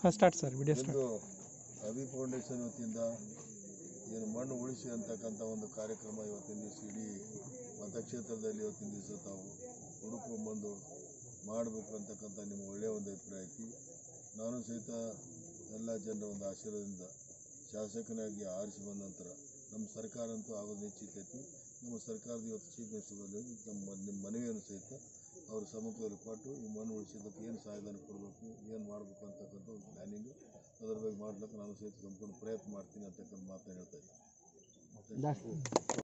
Start sir video start. Avi foundation ವತಿಯಿಂದ ಏನು ಮಣ್ಣು ಉಳಿಸಿ ಅಂತಕ್ಕಂಥ ಒಂದು ಕಾರ್ಯಕ್ರಮ ಇವತ್ತಿನ ದಿವಸ ಇಡೀ ಮತಕ್ಷೇತ್ರದಲ್ಲಿ ಇವತ್ತಿನ ದಿವಸ ತಾವು ಹುಡುಕೊಂಡ್ಬಂದು ಮಾಡಬೇಕು ಅಂತಕ್ಕಂಥ ನಿಮ್ಮ ಒಳ್ಳೆಯ ಒಂದು ಅಭಿಪ್ರಾಯ ಐತಿ. ನಾನು ಸಹಿತ ಎಲ್ಲ ಜನರ ಒಂದು ಆಶೀರ್ವಾದದಿಂದ ಶಾಸಕನಾಗಿ ಆರಿಸಿ ಬಂದ ನಂತರ ನಮ್ಮ ಸರ್ಕಾರ ಅಂತೂ ಆಗೋದು ನಿಶ್ಚಿತ ಐತಿ. ನಮ್ಮ ಸರ್ಕಾರದ ಇವತ್ತು ಚೀಫ್ ಮಿನಿಸ್ಟರ್ದಲ್ಲಿ ನಿಮ್ಮ ಮನವಿಯನ್ನು ಸಹಿತ ಅವ್ರ ಸಮ್ಮುಖದಲ್ಲಿ ಕೊಟ್ಟು ಈ ಮಣ್ಣು ಉಳಿಸಿದ್ದಕ್ಕೆ ಏನು ಸಹಾಯಧನ ಕೊಡಬೇಕು, ಏನು ಮಾಡಬೇಕು ಅಂತಕ್ಕಂಥ ಒಂದು ಪ್ಲ್ಯಾನಿಂಗು ಅದರ ಬಗ್ಗೆ ಮಾಡಲಿಕ್ಕೆ ನಾನು ಸಹಿತ ಸಂಪೂರ್ಣ ಪ್ರಯತ್ನ ಮಾಡ್ತೀನಿ ಅಂತಕ್ಕಂಥ ಮಾತನ್ನು ಹೇಳ್ತಾ ಇದ್ದೀನಿ.